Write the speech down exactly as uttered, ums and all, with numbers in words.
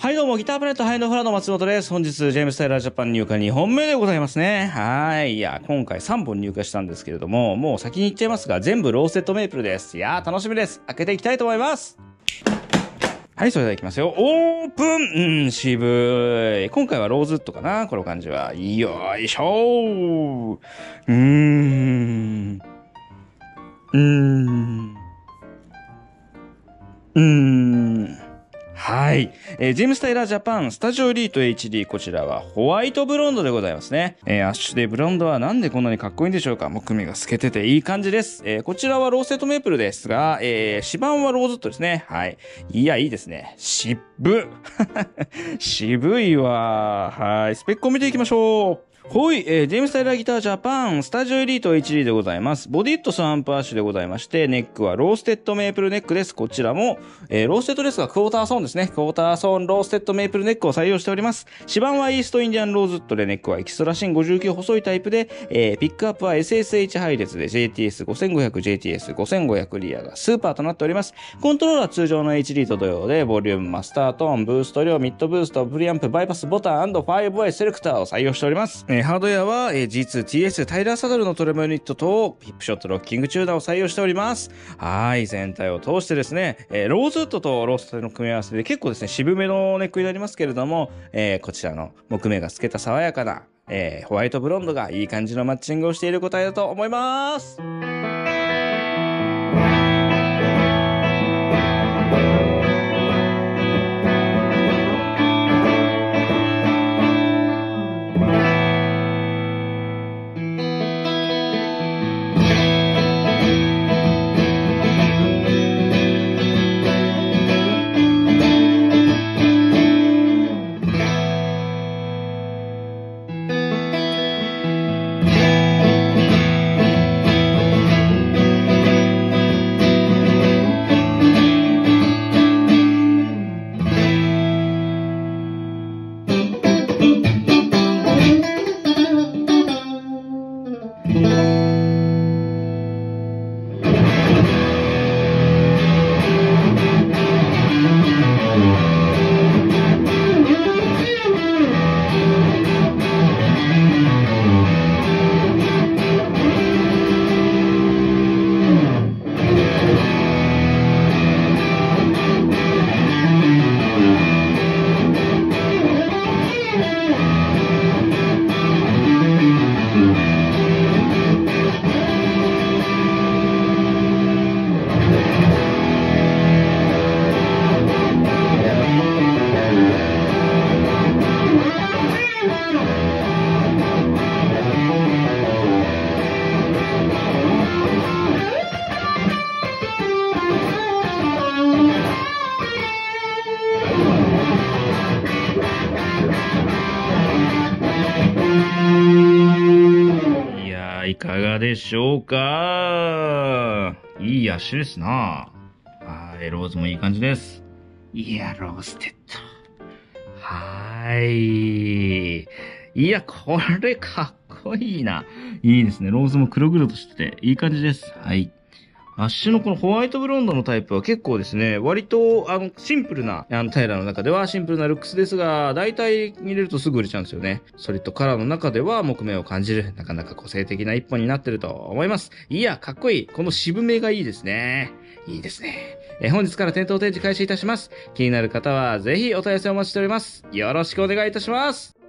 はいどうも、ギタープレットハイのフラの松本です。本日、ジェームスタイラージャパン入荷にほんめでございますね。はい。いや、今回さんぼん入荷したんですけれども、もう先に言っちゃいますが、全部ローステッドメープルです。いやー、楽しみです。開けていきたいと思います。はい、それではいきますよ。オープンうん、渋い。今回はローズウッドかなこの感じは。よいしょー。うーん。うーん。うーん。はい。えー、ジェームスタイラージャパンスタジオエリート エイチディー こちらはホワイトブロンドでございますね。えー、アッシュでブロンドはなんでこんなにかっこいいんでしょうか。木目が透けてていい感じです。えー、こちらはローステッドメープルですが、えー、指板はローズウッドですね。はい。いや、いいですね。渋っ。渋いわ。はい。スペックを見ていきましょう。ほい、えー、ジェームスタイラーギタージャパンスタジオエリート エイチディー でございます。ボディットスアンプアッシュでございまして、ネックはローステッドメープルネックです。こちらも、えー、ローステッドですが、クォーターソーンですね。クォーターソーンローステッドメープルネックを採用しております。指板はイーストインディアンローズウッドで、ネックはエキストラシンごじゅうきゅう細いタイプで、えー、ピックアップは エスエスエイチ 配列で ジェイティーエスごせんごひゃくジェイティーエスごせんごひゃく リアがスーパーとなっております。コントローラー通常の エイチディー と同様で、ボリューム、マスタートーン、ブースト量、ミッドブースト、プリアンプ、バイパスボタン &ファイブウェイ セレクターを採用しております。えー、ハードウェアは、えー、ジーツーティーエス タイラーサドルのトレモユニットとヒップショットロッキングチューナーを採用しております。はい、全体を通してですね、えー、ローズウッドとローストの組み合わせで結構ですね、渋めのネックになりますけれども、えー、こちらの木目が透けた爽やかな、えー、ホワイトブロンドがいい感じのマッチングをしている答えだと思います。いかがでしょうか。いいアッシュですな。はい、ローズもいい感じです。いや、ローステッド。はい。いや、これかっこいいな。いいですね。ローズも黒々としてて、いい感じです。はい。アッシュのこのホワイトブロンドのタイプは結構ですね、割と、あの、シンプルな、あの、タイラーの中ではシンプルなルックスですが、大体入れるとすぐ売れちゃうんですよね。ソリッドカラーの中では木目を感じる、なかなか個性的な一本になってると思います。いや、かっこいい。この渋めがいいですね。いいですね。え、本日から店頭展示開始いたします。気になる方はぜひお問い合わせお待ちしております。よろしくお願いいたします。